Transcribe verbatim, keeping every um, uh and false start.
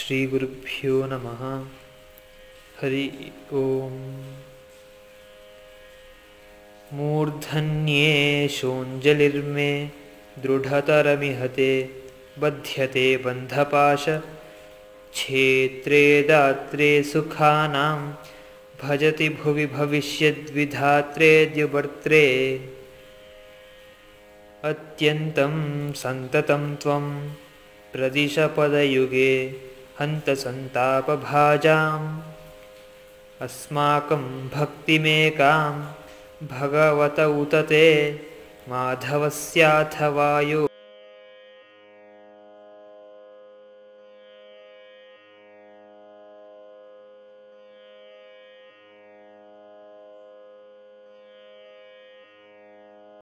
श्रीगुरुभ्यो नमः। हरि ओम्। मूर्धन्ये शोञ्जलिर्मे दृढतरमिहते बध्यते बन्धपाश क्षेत्रे दात्रे सुखानां भजति भुवि भविष्यद्विधात्रे द्युभर्त्रे अत्यन्तं सन्ततं त्वं प्रदिशपदयुगे हन्त सन्तापभाजाम् अस्माकं भक्तिमेकां भगवत उत ते माधवस्याथ वायो